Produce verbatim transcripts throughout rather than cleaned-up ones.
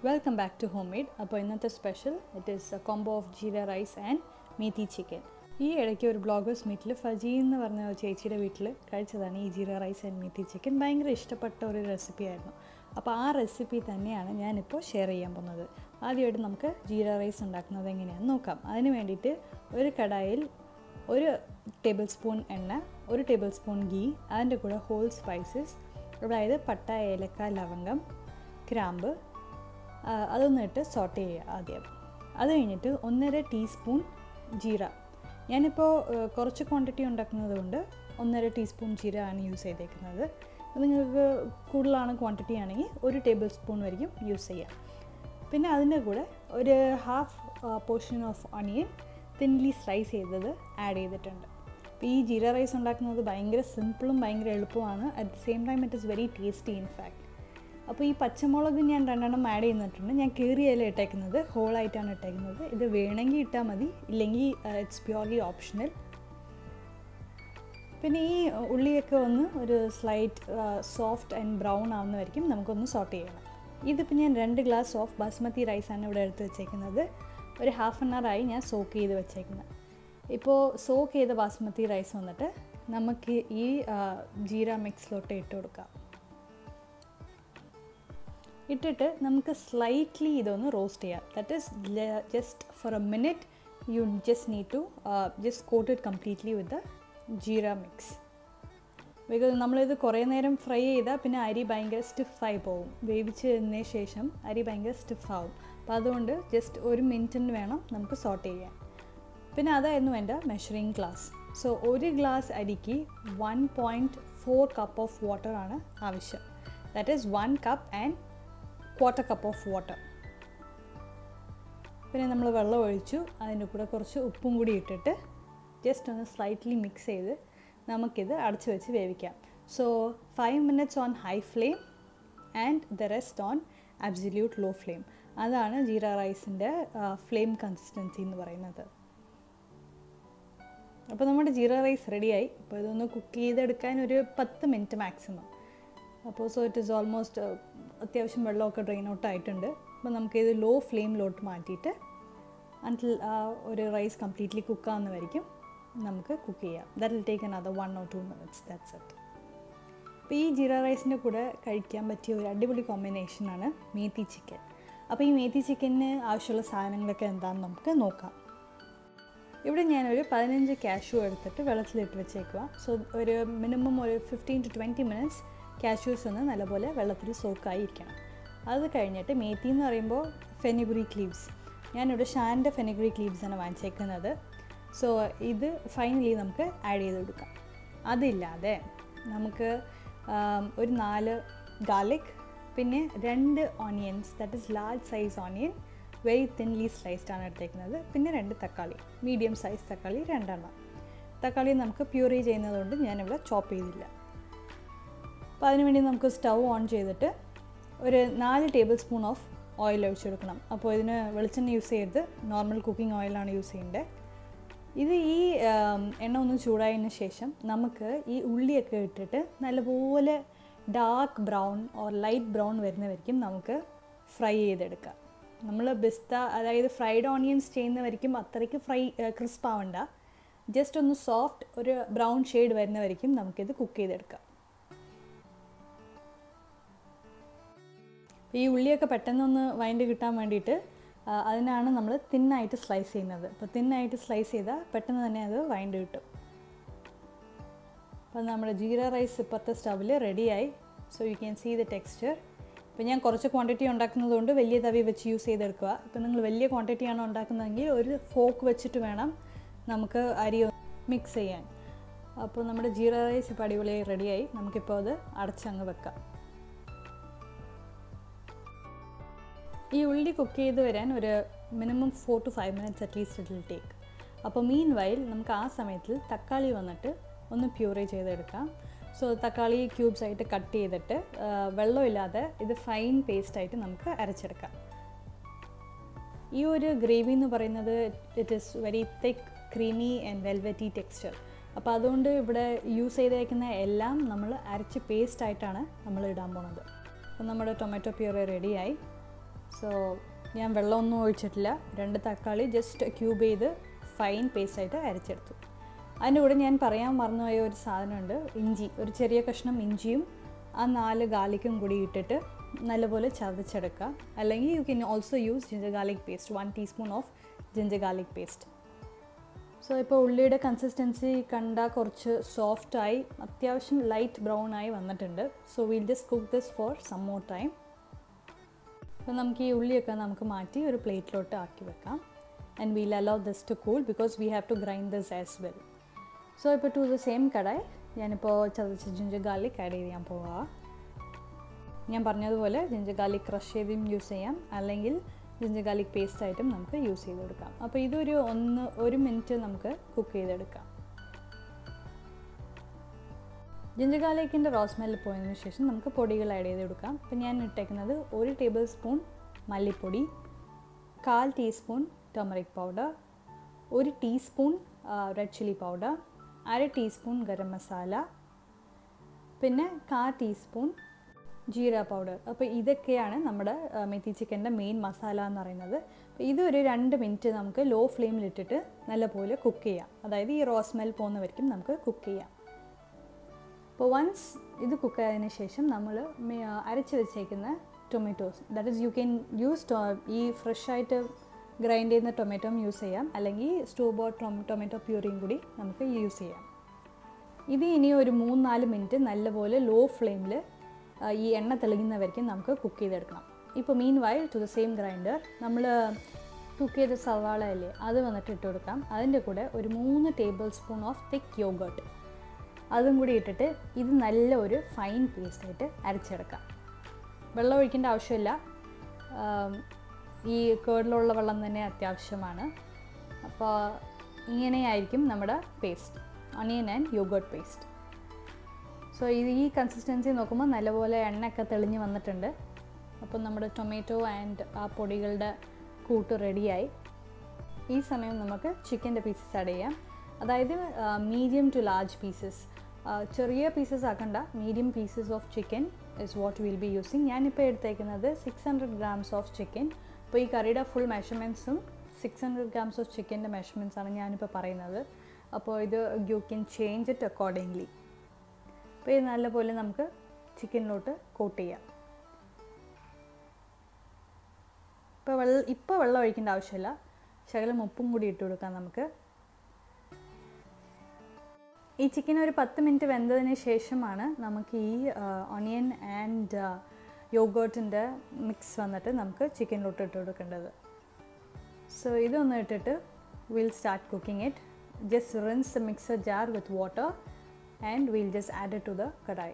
Welcome back to Homemade. അപ്പോൾ ഇന്നത്തെ special it is a combo of jeera rice and methi chicken. ഈ ഇടയ്ക്ക് ഒരു ബ്ലോഗേഴ്സ് മീറ്റിൽ ഫജി എന്ന് പറഞ്ഞ ചേച്ചിയുടെ വീട്ടിൽ കഴിച്ചതാണ് ഈ jeera rice and methi chicken. ഭയങ്കര ഇഷ്ടപ്പെട്ട ഒരു റെസിപ്പി ആയിരുന്നു. അപ്പോൾ ആ റെസിപ്പി തന്നെയാണ് ഞാനിപ്പോൾ ഷെയർ ചെയ്യാൻ പോകുന്നത്. ആദ്യമായിട്ട് നമുക്ക് ജീര റൈസ് ഉണ്ടാക്കുന്നത് എങ്ങനെയാണെന്ന് നോക്കാം. അതിന് വേണ്ടിയിട്ട് ഒരു കടായിൽ ഒരു ടേബിൾ സ്പൂൺ എണ്ണ, ഒരു ടേബിൾ സ്പൂൺ ഗീ, അതിൻ്റെ കൂടെ ഹോൾ സ്പൈസസ്, അതായത് പട്ട, ഏലക്ക, ലവംഗം, ഗ്രാമ്പ്, അതൊന്ന് ഇട്ട് സോട്ട് ചെയ്യുക ആദ്യം. അത് കഴിഞ്ഞിട്ട് ഒന്നര ടീസ്പൂൺ ജീര. ഞാനിപ്പോൾ കുറച്ച് ക്വാണ്ടിറ്റി ഉണ്ടാക്കുന്നത് കൊണ്ട് ഒന്നര ടീസ്പൂൺ ജീര ആണ് യൂസ് ചെയ്തേക്കുന്നത്. നിങ്ങൾക്ക് കൂടുതലാണ് ക്വാണ്ടിറ്റി ആണെങ്കിൽ ഒരു ടേബിൾ സ്പൂൺ വരെയും യൂസ് ചെയ്യാം. പിന്നെ അതിൻ്റെ കൂടെ ഒരു half portion of onion thinly slice ചെയ്തത് ആഡ് ചെയ്തിട്ടുണ്ട്. അപ്പോൾ ഈ ജീര റൈസ് ഉണ്ടാക്കുന്നത് ഭയങ്കര സിമ്പിളും ഭയങ്കര എളുപ്പമാണ്. At the same time it is very tasty in fact. അപ്പോൾ ഈ പച്ചമുളക് ഞാൻ രണ്ടെണ്ണം ആഡ് ചെയ്യുന്നിട്ടുണ്ട്. ഞാൻ കീറിയല്ല ഇട്ടേക്കുന്നത്, ഹോളായിട്ടാണ് ഇട്ടേക്കുന്നത്. ഇത് വേണമെങ്കിൽ ഇട്ടാൽ മതി, ഇല്ലെങ്കിൽ ഇറ്റ്സ് പ്യുവർലി ഓപ്ഷണൽ. പിന്നെ ഈ ഉള്ളിയൊക്കെ ഒന്ന് ഒരു സ്ലൈറ്റ് സോഫ്റ്റ് ആൻഡ് ബ്രൗൺ ആവുന്നതായിരിക്കും നമുക്കൊന്ന് സോട്ട് ചെയ്യണം. ഇതിപ്പോൾ ഞാൻ രണ്ട് ഗ്ലാസ് ഓഫ് ബാസ്മതി റൈസാണ് ഇവിടെ എടുത്ത് വെച്ചേക്കുന്നത്. ഒരു ഹാഫ് ആൻ അവറായി ഞാൻ സോക്ക് ചെയ്ത് വെച്ചേക്കുന്നത്. ഇപ്പോൾ സോക്ക് ചെയ്ത ബാസ്മതി റൈസ് വന്നിട്ട് നമുക്ക് ഈ ജീര മിക്സിലോട്ട് ഇട്ട് കൊടുക്കാം. ഇട്ടിട്ട് നമുക്ക് സ്ലൈറ്റ്ലി ഇതൊന്ന് റോസ്റ്റ് ചെയ്യാം. That is just for a minute you just need to just coat it completely with the jeera mix. Because നമ്മളിത് കുറേ നേരം ഫ്രൈ ചെയ്താൽ പിന്നെ അരി ഭയങ്കര സ്റ്റിഫായി പോകും. വേവിച്ചതിന് ശേഷം അരി ഭയങ്കര സ്റ്റിഫാവും. അപ്പോൾ അതുകൊണ്ട് ജസ്റ്റ് ഒരു മിനിറ്റിന് വേണം നമുക്ക് സോട്ട് ചെയ്യാൻ. പിന്നെ അതായിരുന്നു എൻ്റെ മെഷറിങ് ഗ്ലാസ്. സോ ഒരു ഗ്ലാസ് അരിക്ക് one point four cup of വാട്ടറാണ് ആവശ്യം. That is one cup and quarter cup of water. പിന്നെ നമ്മൾ വെള്ളം ഒഴിച്ചു, അതിൻ്റെ കൂടെ കുറച്ച് ഉപ്പും കൂടി ഇട്ടിട്ട് ജസ്റ്റ് ഒന്ന് സ്ലൈറ്റ്ലി മിക്സ് ചെയ്ത് നമുക്കിത് അടച്ചു വെച്ച് വേവിക്കാം. So five minutes on high flame and the rest on absolute low flame. അതാണ് ജീര റൈസിൻ്റെ ഫ്ലെയിം കൺസിസ്റ്റൻസി എന്ന് പറയുന്നത്. അപ്പോൾ നമ്മുടെ ജീര റൈസ് റെഡിയായി. അപ്പോൾ ഇതൊന്ന് കുക്ക് ചെയ്തെടുക്കാൻ ഒരു പത്ത് മിനിറ്റ് മാക്സിമം. അപ്പോൾ സോ ഇറ്റ് ഈസ് ഓൾമോസ്റ്റ് അത്യാവശ്യം വെള്ളമൊക്കെ ഡ്രെയിൻ ഔട്ട് ആയിട്ടുണ്ട്. അപ്പോൾ നമുക്കിത് ലോ ഫ്ലെയിമിലോട്ട് മാറ്റിയിട്ട് അൻറ്റിൽ ഒരു റൈസ് കംപ്ലീറ്റ്ലി കുക്കാവുന്നതായിരിക്കും നമുക്ക് കുക്ക് ചെയ്യാം. That will take another one or two minutes. That's it. അപ്പോൾ ഈ ജീര റൈസിൻ്റെ കൂടെ കഴിക്കാൻ പറ്റിയ ഒരു അടിപൊളി കോമ്പിനേഷനാണ് മേത്തി ചിക്കൻ. അപ്പോൾ ഈ മേത്തി ചിക്കന് ആവശ്യമുള്ള സാധനങ്ങളൊക്കെ എന്താണെന്ന് നമുക്ക് നോക്കാം. ഇവിടെ ഞാനൊരു പതിനഞ്ച് കാഷ്യൂ എടുത്തിട്ട് വെള്ളത്തിലിട്ട് വെച്ചേക്കുക. സോ ഒരു മിനിമം ഒരു fifteen to twenty minutes cashews ഒന്ന് നല്ലപോലെ വെള്ളത്തിൽ സോക്കായിരിക്കണം. അത് കഴിഞ്ഞിട്ട് മേത്തി എന്ന് പറയുമ്പോൾ ഫെനിഗ്രീക്ക് ലീവ്സ്. ഞാനിവിടെ ഷാൻ്റെ ഫെനിഗ്രീക്ക് ലീവ്സാണ് വാങ്ങിച്ചേക്കുന്നത്. സോ ഇത് ഫൈനലി നമുക്ക് ആഡ് ചെയ്ത് കൊടുക്കാം. അതില്ലാതെ നമുക്ക് ഒരു നാല് ഗാർലിക്, പിന്നെ രണ്ട് onions, that is large size onion, very thinly sliced ആണ് എടുത്തേക്കുന്നത്. പിന്നെ രണ്ട് തക്കാളി, മീഡിയം സൈസ് തക്കാളി രണ്ടെണ്ണം. തക്കാളി നമുക്ക് പ്യൂറി ചെയ്യുന്നതുകൊണ്ട് ഞാനിവിടെ ചോപ്പ് ചെയ്തില്ല. അപ്പോൾ അതിനുവേണ്ടി നമുക്ക് സ്റ്റൗ ഓൺ ചെയ്തിട്ട് ഒരു നാല് ടേബിൾ സ്പൂൺ ഓഫ് ഓയിൽ ഒഴിച്ചെടുക്കണം. അപ്പോൾ ഇതിന് വെളിച്ചെണ്ണ യൂസ് ചെയ്ത് നോർമൽ കുക്കിംഗ് ഓയിലാണ് യൂസ് ചെയ്യേണ്ടത്. ഇത് ഈ എണ്ണ ഒന്ന് ചൂടായതിന് ശേഷം നമുക്ക് ഈ ഉള്ളിയൊക്കെ ഇട്ടിട്ട് നല്ലപോലെ dark brown or light brown വരുന്നവരിക്കും നമുക്ക് ഫ്രൈ ചെയ്തെടുക്കാം. നമ്മൾ ബിസ്ത അതായത് ഫ്രൈഡ് ഓണിയൻസ് ചെയ്യുന്നവരിക്കും അത്രയ്ക്ക് ഫ്രൈ ക്രിസ്പ് ആവണ്ട. ജസ്റ്റ് ഒന്ന് സോഫ്റ്റ് ഒരു ബ്രൗൺ ഷെയ്ഡ് വരുന്നവരിക്കും നമുക്കിത് കുക്ക് ചെയ്തെടുക്കാം. ഈ ഉള്ളിയൊക്കെ പെട്ടെന്നൊന്ന് വഴണ്ട് കിട്ടാൻ വേണ്ടിയിട്ട് അതിനാണ് നമ്മൾ തിന്നായിട്ട് സ്ലൈസ് ചെയ്യുന്നത്. അപ്പോൾ തിന്നായിട്ട് സ്ലൈസ് ചെയ്താൽ പെട്ടെന്ന് തന്നെ അത് വഴണ്ട് കിട്ടും. അപ്പോൾ നമ്മുടെ ജീര റൈസ് ഇപ്പോഴത്തെ സ്റ്റവിൽ റെഡിയായി. So you can see the texture. ഇപ്പോൾ ഞാൻ കുറച്ച് ക്വാണ്ടിറ്റി ഉണ്ടാക്കുന്നതുകൊണ്ട് വലിയ തവി വെച്ച് യൂസ് ചെയ്തെടുക്കുക. ഇപ്പോൾ നിങ്ങൾ വലിയ ക്വാണ്ടിറ്റിയാണ് ഉണ്ടാക്കുന്നതെങ്കിൽ ഒരു ഫോക്ക് വെച്ചിട്ട് വേണം നമുക്ക് അരി മിക്സ് ചെയ്യാൻ. അപ്പോൾ നമ്മുടെ ജീര റൈസ് ഇപ്പോൾ അടിപൊളിയായി റെഡിയായി. നമുക്കിപ്പോൾ അത് അടച്ചങ്ങ് വെക്കാം. ഈ ഉള്ളി കുക്ക് ചെയ്ത് വരാൻ ഒരു minimum four to five minutes at least it will take. അപ്പോൾ മീൻ വൈൽ നമുക്ക് ആ സമയത്തിൽ തക്കാളി വന്നിട്ട് ഒന്ന് പ്യൂറി ചെയ്തെടുക്കാം. സോ തക്കാളി ക്യൂബ്സ് ആയിട്ട് കട്ട് ചെയ്തിട്ട് വെള്ളമില്ലാതെ ഇത് ഫൈൻ പേസ്റ്റായിട്ട് നമുക്ക് അരച്ചെടുക്കാം. ഈ ഒരു ഗ്രേവി എന്ന് പറയുന്നത് it is very thick, creamy and velvety texture. അപ്പോൾ അതുകൊണ്ട് ഇവിടെ യൂസ് ചെയ്തേക്കുന്ന എല്ലാം നമ്മൾ അരച്ച് പേസ്റ്റായിട്ടാണ് നമ്മൾ ഇടാൻ പോണത്. അപ്പോൾ നമ്മുടെ ടൊമാറ്റോ പ്യൂറി റെഡിയായി. സോ ഞാൻ വെള്ളമൊന്നും ഒഴിച്ചിട്ടില്ല. രണ്ട് തക്കാളി ജസ്റ്റ് ക്യൂബ് ചെയ്ത് ഫൈൻ പേസ്റ്റായിട്ട് അരച്ചെടുത്തു. അതിൻ്റെ കൂടെ ഞാൻ പറയാൻ മറന്നുപോയ ഒരു സാധനമുണ്ട്, ഇഞ്ചി. ഒരു ചെറിയ കഷ്ണം ഇഞ്ചിയും ആ നാല് ഗാർലിക്കും കൂടി ഇട്ടിട്ട് നല്ലപോലെ ചതച്ചെടുക്കുക. അല്ലെങ്കിൽ you can also use ginger garlic paste, one teaspoon of ginger garlic paste. So ഇപ്പോൾ ഉള്ളിയുടെ കൺസിസ്റ്റൻസി കണ്ടാൽ കുറച്ച് സോഫ്റ്റായി അത്യാവശ്യം ലൈറ്റ് ബ്രൗൺ ആയി വന്നിട്ടുണ്ട്. So will just cook this for some more time. അപ്പോൾ നമുക്ക് ഈ ഉള്ളിയൊക്കെ നമുക്ക് മാറ്റി ഒരു പ്ലേറ്റിലോട്ട് ആക്കി വെക്കാം. And we'll allow this to cool because we have to grind this as well. So ഇപ്പോൾ ടു ദ സെയിം കടായി ഞാനിപ്പോൾ ചതച്ച ജിഞ്ചർ ഗാർലിക് ആഡ് ചെയ്ത് ഞാൻ പോവാം. ഞാൻ പറഞ്ഞതുപോലെ ജിഞ്ചർ ഗാർലിക് ക്രഷ് ചെയ്തും യൂസ് ചെയ്യാം, അല്ലെങ്കിൽ ജിഞ്ചർ ഗാർലിക് പേസ്റ്റ് ആയിട്ടും നമുക്ക് യൂസ് ചെയ്തെടുക്കാം. അപ്പോൾ ഇതൊരു ഒന്ന് ഒരു മിനിറ്റ് നമുക്ക് കുക്ക് ചെയ്തെടുക്കാം. ജിഞ്ചർ ഗാർലിക്കിൻ്റെ റോ സ്മെല്ല് പോയതിനു ശേഷം നമുക്ക് പൊടികൾ ആഡ് ചെയ്ത് കൊടുക്കാം. അപ്പോൾ ഞാൻ ഇട്ടേക്കുന്നത് ഒരു ടേബിൾ സ്പൂൺ മല്ലിപ്പൊടി, കാൽ ടീസ്പൂൺ ടർമറിക് പൗഡർ, ഒരു ടീസ്പൂൺ റെഡ് ചില്ലി പൗഡർ, അര ടീസ്പൂൺ ഗരം മസാല, പിന്നെ കാൽ ടീസ്പൂൺ ജീര പൗഡർ. അപ്പോൾ ഇതൊക്കെയാണ് നമ്മുടെ മെത്തി ചിക്കൻ്റെ മെയിൻ മസാല എന്ന് പറയുന്നത്. അപ്പോൾ ഇതൊരു രണ്ട് മിനിറ്റ് നമുക്ക് ലോ ഫ്ലെയിമിലിട്ടിട്ട് നല്ലപോലെ കുക്ക് ചെയ്യാം. അതായത് ഈ റോ സ്മെൽ പോകുന്നവരിക്കും നമുക്ക് കുക്ക് ചെയ്യാം. അപ്പോൾ വൺസ് ഇത് കുക്ക് ആയതിനു ശേഷം നമ്മൾ അരച്ച് വെച്ചേക്കുന്ന tomatoes, that is you can use ഈ ഫ്രഷ് ആയിട്ട് ഗ്രൈൻഡ് ചെയ്യുന്ന ടൊമാറ്റോയും യൂസ് ചെയ്യാം, അല്ലെങ്കിൽ സ്റ്റോർ ബോട്ട് ടൊമാറ്റോ പ്യൂറിയും കൂടി നമുക്ക് യൂസ് ചെയ്യാം. ഇത് ഇനി ഒരു മൂന്ന് നാല് മിനിറ്റ് നല്ലപോലെ ലോ ഫ്ലെയിമിൽ ഈ എണ്ണ തെളിയുന്നവരിക്കും നമുക്ക് കുക്ക് ചെയ്തെടുക്കണം. ഇപ്പോൾ meanwhile to the same grinder നമ്മൾ കുക്ക് ചെയ്ത സവാള അല്ലേ അത് വന്നിട്ട് ഇട്ട് കൊടുക്കാം. അതിൻ്റെ കൂടെ ഒരു മൂന്ന് tablespoon of thick yoghurt അതും കൂടി ഇട്ടിട്ട് ഇത് നല്ല ഒരു ഫൈൻ പേസ്റ്റായിട്ട് അരച്ചെടുക്കാം. വെള്ളം ഒഴിക്കേണ്ട ആവശ്യമില്ല, ഈ കേർഡിലുള്ള വെള്ളം തന്നെ അത്യാവശ്യമാണ്. അപ്പോൾ ഇങ്ങനെയായിരിക്കും നമ്മുടെ paste, onion and yoghurt paste. So ഇത് ഈ കൺസിസ്റ്റൻസി നോക്കുമ്പോൾ നല്ലപോലെ എണ്ണയൊക്കെ തെളിഞ്ഞ് വന്നിട്ടുണ്ട്. അപ്പോൾ നമ്മുടെ ടൊമാറ്റോ ആൻഡ് ആ പൊടികളുടെ കൂട്ട് റെഡിയായി. ഈ സമയം നമുക്ക് ചിക്കൻ്റെ പീസസ് ആഡ് ചെയ്യാം. അതായത് മീഡിയം ടു ലാർജ് പീസസ്, ചെറിയ പീസസ് ആക്കണ്ട, medium pieces of chicken is what will be using. ഞാനിപ്പോൾ എടുത്തേക്കുന്നത് six hundred grams of chicken. അപ്പോൾ ഈ കറിയുടെ ഫുൾ മെഷർമെൻറ്റ്സും സിക്സ് ഹൺഡ്രഡ് ഗ്രാംസ് ഓഫ് ചിക്കൻ്റെ മെഷർമെൻറ്റ്സാണ് ഞാനിപ്പോൾ പറയുന്നത്. അപ്പോൾ ഇത് you can change it accordingly. അപ്പോൾ ഇത് നല്ലപോലെ നമുക്ക് ചിക്കനിലോട്ട് കോട്ട് ചെയ്യാം. ഇപ്പോൾ വെള്ളം ഇപ്പോൾ വെള്ളം ഒഴിക്കേണ്ട ആവശ്യമില്ല, ശകലം ഉപ്പും കൂടി ഇട്ട് കൊടുക്കാം നമുക്ക്. ഈ ചിക്കൻ ഒരു പത്ത് മിനിറ്റ് വെന്തതിന് ശേഷമാണ് നമുക്ക് ഈ ഓണിയൻ ആൻഡ് യോഗേർട്ടിൻ്റെ മിക്സ് വന്നിട്ട് നമുക്ക് ചിക്കനിലോട്ട് ഇട്ട് കൊടുക്കേണ്ടത്. സോ ഇതൊന്ന് ഇട്ടിട്ട് will start cooking it. Just rinse the mixer jar with water and will just add it to the kadai.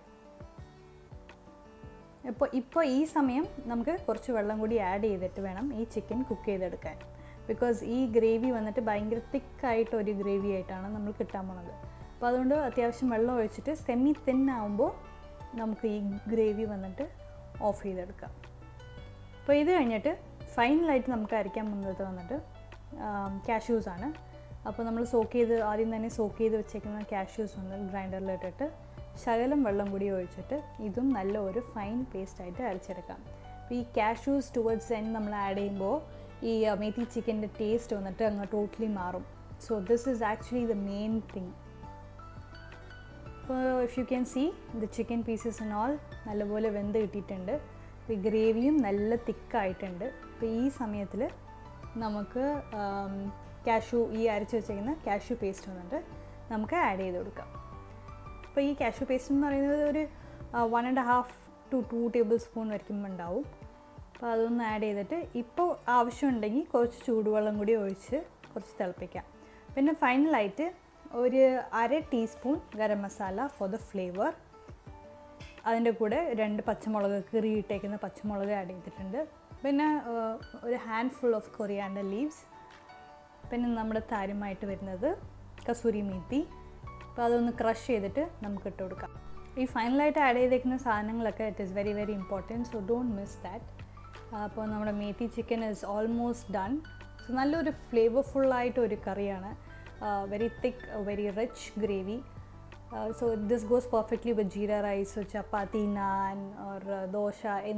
ഇപ്പോൾ ഇപ്പോൾ ഈ സമയം നമുക്ക് കുറച്ച് വെള്ളം കൂടി ആഡ് ചെയ്തിട്ട് വേണം ഈ ചിക്കൻ കുക്ക് ചെയ്തെടുക്കാൻ. ബിക്കോസ് ഈ ഗ്രേവി വന്നിട്ട് ഭയങ്കര തിക്കായിട്ട് ഒരു ഗ്രേവി ആയിട്ടാണ് നമ്മൾ കിട്ടാൻ പോണത്. അപ്പോൾ അതുകൊണ്ട് അത്യാവശ്യം വെള്ളം ഒഴിച്ചിട്ട് സെമി തിൻ ആകുമ്പോൾ നമുക്ക് ഈ ഗ്രേവി വന്നിട്ട് ഓഫ് ചെയ്തെടുക്കാം. അപ്പോൾ ഇത് കഴിഞ്ഞിട്ട് ഫൈനലായിട്ട് നമുക്ക് അരയ്ക്കാൻ പോകുന്നത് വന്നിട്ട് കാഷ്യൂസാണ്. അപ്പോൾ നമ്മൾ സോക്ക് ചെയ്ത് ആദ്യം തന്നെ സോക്ക് ചെയ്ത് വെച്ചേക്കുന്ന കാഷ്യൂസ് ഒന്ന് ഗ്രൈൻഡറിലിട്ടിട്ട് ശകലം വെള്ളം കൂടി ഒഴിച്ചിട്ട് ഇതും നല്ല ഒരു ഫൈൻ പേസ്റ്റായിട്ട് അരച്ചെടുക്കാം. അപ്പോൾ ഈ കാഷ്യൂസ് ടുവേർഡ്സ് എൻഡ് നമ്മൾ ആഡ് ചെയ്യുമ്പോൾ ഈ മെത്തി ചിക്കൻ്റെ ടേസ്റ്റ് വന്നിട്ട് അങ്ങ് ടോട്ടലി മാറും. So this is actually the main thing. അപ്പോൾ if you can see the chicken pieces and all നല്ലപോലെ വെന്ത് കിട്ടിയിട്ടുണ്ട്. ഈ ഗ്രേവിയും നല്ല തിക്കായിട്ടുണ്ട്. അപ്പോൾ ഈ സമയത്തിൽ നമുക്ക് കാഷ്യൂ ഈ അരച്ച് വെച്ചിരിക്കുന്ന കാഷ്യൂ പേസ്റ്റ് വന്നിട്ട് നമുക്ക് ആഡ് ചെയ്ത് കൊടുക്കാം. അപ്പോൾ ഈ കാഷ്യൂ പേസ്റ്റ് എന്ന് പറയുന്നത് ഒരു one and half to two tablespoon വരയ്ക്കും ഉണ്ടാവും. അപ്പോൾ അതൊന്ന് ആഡ് ചെയ്തിട്ട് ഇപ്പോൾ ആവശ്യമുണ്ടെങ്കിൽ കുറച്ച് ചൂടുവെള്ളം കൂടി ഒഴിച്ച് കുറച്ച് തിളപ്പിക്കാം. പിന്നെ ഫൈനലായിട്ട് ഒരു അര teaspoon garam masala for the flavour, അതിൻ്റെ കൂടെ രണ്ട് പച്ചമുളക് കീറിയിട്ടേക്കുന്ന പച്ചമുളക് ആഡ് ചെയ്തിട്ടുണ്ട്. പിന്നെ ഒരു handful of coriander leaves, പിന്നെ നമ്മുടെ താരമായിട്ട് വരുന്നത് കസൂരി മേത്തി. അപ്പോൾ അതൊന്ന് ക്രഷ് ചെയ്തിട്ട് നമുക്ക് ഇട്ട് കൊടുക്കാം. ഈ ഫൈനലായിട്ട് ആഡ് ചെയ്തേക്കുന്ന സാധനങ്ങളൊക്കെ it is very very important, so don't miss that. അപ്പോൾ നമ്മുടെ methi chicken is almost done. So നല്ലൊരു ഫ്ലേവർഫുള്ളായിട്ട് ഒരു കറിയാണ്, very thick, very rich gravy. So this goes perfectly with jeera rice, chapati, naan or dosa.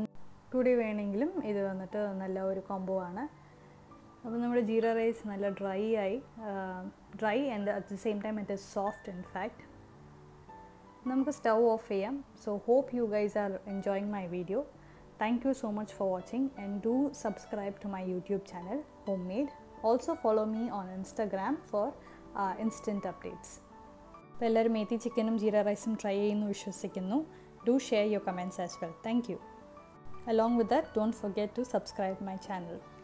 കൂടി വേണമെങ്കിലും ഇത് വന്നിട്ട് നല്ല ഒരു കോംബോ ആണ്. അപ്പോൾ നമ്മുടെ ജീര റൈസ് നല്ല ഡ്രൈ ആയി, dry and at the same time it is soft. In fact നമുക്ക് സ്റ്റൗ ഓഫ് ചെയ്യാം. So hope you guys are enjoying my video. Thank you so much for watching, and do subscribe to my YouTube channel Homemade. Also follow me on Instagram for uh, instant updates. അപ്പോൾ എല്ലാവരും മേത്തി ചിക്കനും ജീര റൈസും try ചെയ്യുന്നു വിശ്വസിക്കുന്നു. Do share your comments as well. Thank you. Along with that, don't forget to subscribe my channel.